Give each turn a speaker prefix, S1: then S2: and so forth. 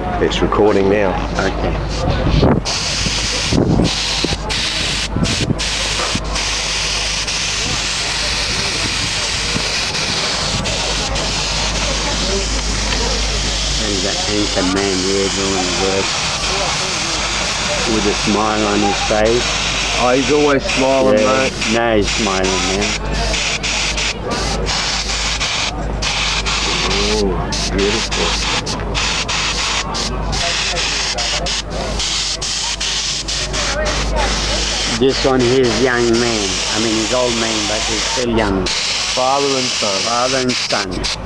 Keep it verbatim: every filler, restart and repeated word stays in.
S1: It's recording now.
S2: Okay. There's that anchor man here doing work with a smile on his face.
S1: Oh, he's always smiling,
S2: Yeah,
S1: mate.
S2: now he's smiling now.
S1: Oh, beautiful.
S2: This one, he's young man. I mean, he's old man, but he's still young.
S1: Father and son.
S2: Father and son.